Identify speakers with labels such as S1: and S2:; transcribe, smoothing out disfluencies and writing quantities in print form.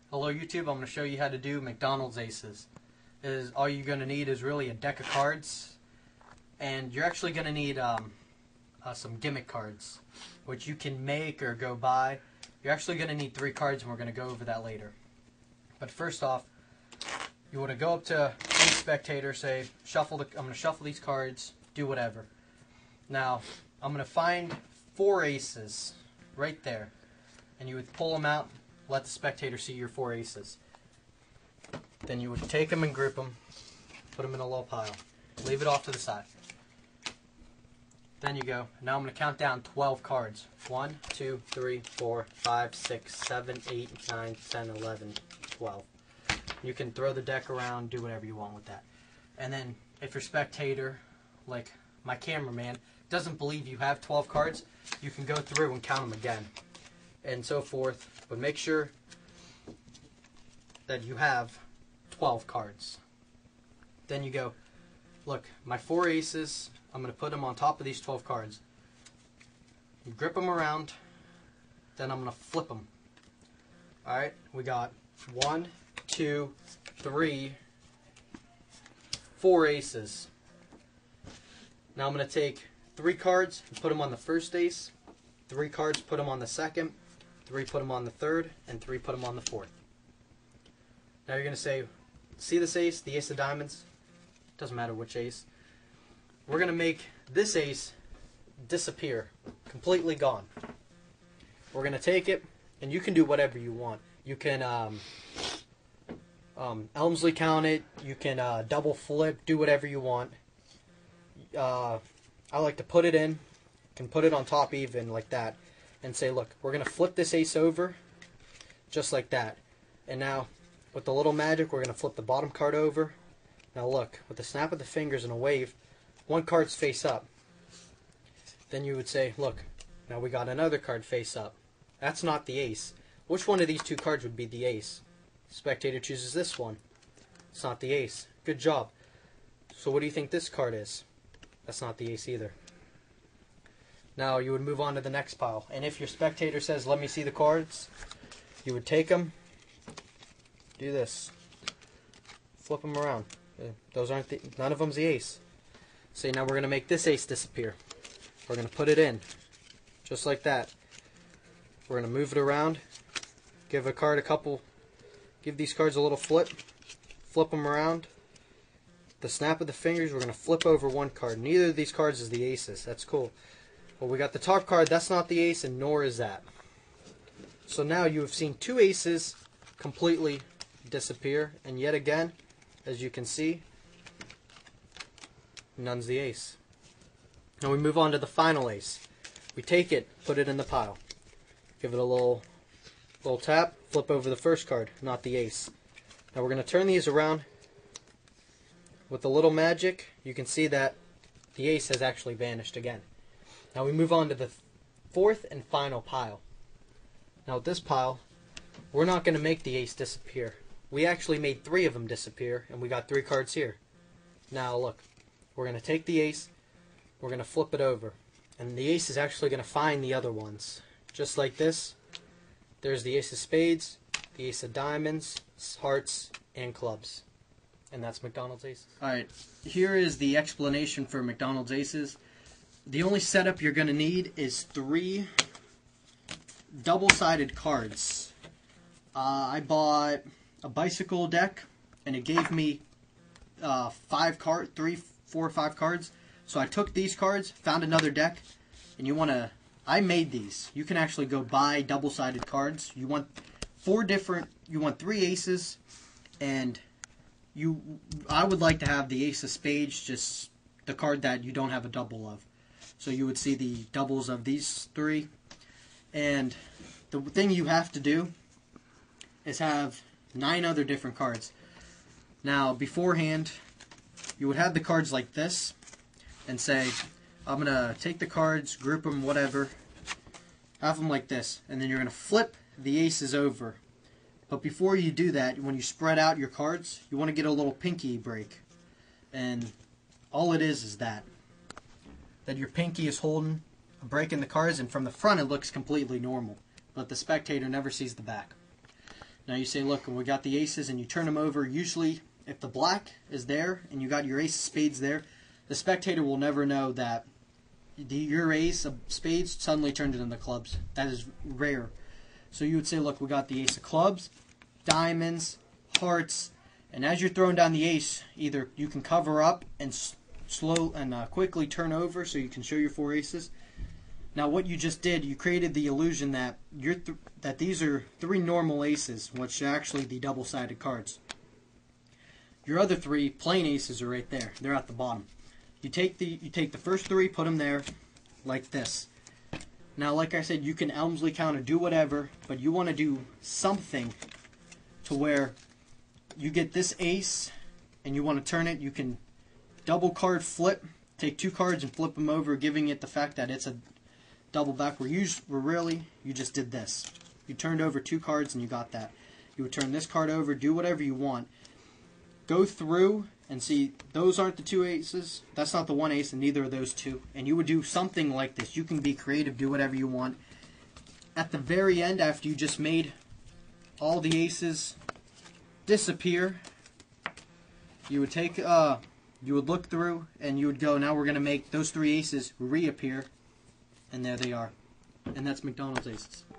S1: Hello YouTube, I'm going to show you how to do McDonald's Aces. All you're going to need is really a deck of cards, and you're actually going to need some gimmick cards, which you can make or go buy. You're actually going to need 3 cards, and we're going to go over that later. But first off, you want to go up to any spectator, say, I'm going to shuffle these cards, do whatever. Now, I'm going to find 4 aces right there, and you would pull them out. Let the spectator see your 4 aces. Then you would take them and group them, put them in a little pile, leave it off to the side. Then you go, now I'm going to count down 12 cards. 1, 2, 3, 4, 5, 6, 7, 8, 9, 10, 11, 12. You can throw the deck around, do whatever you want with that. And then if your spectator, like my cameraman, doesn't believe you have 12 cards, you can go through and count them again, and so forth. But make sure that you have 12 cards. Then you go, look, my 4 aces, I'm going to put them on top of these 12 cards. You grip them around, then I'm going to flip them. Alright, we got 1, 2, 3, 4 aces. Now I'm going to take 3 cards and put them on the first ace, 3 cards, put them on the second, 3 put them on the third, and 3 put them on the fourth. Now you're going to say, see this ace, the ace of diamonds? Doesn't matter which ace. We're going to make this ace disappear, completely gone. We're going to take it, and you can do whatever you want. You can Elmsley count it, you can double flip, do whatever you want. I like to put it in, can put it on top even like that, and say, look, we're going to flip this ace over, just like that. And now, with the little magic, we're going to flip the bottom card over. Now look, with the snap of the fingers and a wave, 1 card's face up. Then you would say, look, now we got another card face up. That's not the ace. Which one of these 2 cards would be the ace? Spectator chooses this one. It's not the ace. Good job. So what do you think this card is? That's not the ace either. Now you would move on to the next pile, and if your spectator says, let me see the cards, you would take them, do this, flip them around. Those aren't none of them's the ace. Say, now we're going to make this ace disappear. We're going to put it in, just like that. We're going to move it around, give these cards a little flip them around. The snap of the fingers, we're going to flip over 1 card. Neither of these cards is the aces. That's cool. Well, we got the top card, that's not the ace, and nor is that. So now you have seen 2 aces completely disappear, and yet again, as you can see, none's the ace. Now we move on to the final ace. We take it, put it in the pile. Give it a little tap, flip over the first card, not the ace. Now we're going to turn these around. With the little magic, you can see that the ace has actually vanished again. Now we move on to the 4th and final pile. Now with this pile, we're not going to make the ace disappear. We actually made 3 of them disappear, and we got 3 cards here. Now look, we're going to take the ace, we're going to flip it over, and the ace is actually going to find the other ones. Just like this, there's the ace of spades, the ace of diamonds, hearts, and clubs. And that's McDonald's Aces. Alright, here is the explanation for McDonald's Aces. The only setup you're going to need is 3 double-sided cards. I bought a bicycle deck, and it gave me 3, 4, or 5 cards. So I took these cards, found another deck, and I made these. You can actually go buy double-sided cards. You want 3 aces, and I would like to have the ace of spades, just the card that you don't have a double of. So you would see the doubles of these 3. And the thing you have to do is have 9 other different cards. Now, beforehand, you would have the cards like this and say, I'm going to take the cards, group them, whatever, have them like this. And then you're going to flip the aces over. But before you do that, when you spread out your cards, you want to get a little pinky break. And all it is that your pinky is holding a break in the cards, and from the front it looks completely normal. But the spectator never sees the back. Now you say, look, we got the aces, and you turn them over. Usually, if the black is there and you got your ace of spades there, the spectator will never know that your ace of spades suddenly turned it into clubs. That is rare. So you would say, look, we got the ace of clubs, diamonds, hearts, and as you're throwing down the ace, either you can cover up and quickly turn over so you can show your 4 aces. Now what you just did, you created the illusion that that these are 3 normal aces, which are actually the double-sided cards. Your other 3 plain aces are right there. They're at the bottom. You take the first 3, put them there, like this. Now, like I said, you can Elmsley counter, do whatever, but you want to do something to where you get this ace and you want to turn it. You can double card flip, take 2 cards and flip them over, giving it the fact that it's a double back. Where really, you just did this. You turned over 2 cards and you got that. You would turn this card over, do whatever you want. Go through and see, those aren't the 2 aces. That's not the 1 ace, and neither are those 2. And you would do something like this. You can be creative, do whatever you want. At the very end, after you just made all the aces disappear, you would take, you would look through, and you would go, now we're going to make those 3 aces reappear. And there they are. And that's McDonald's Aces.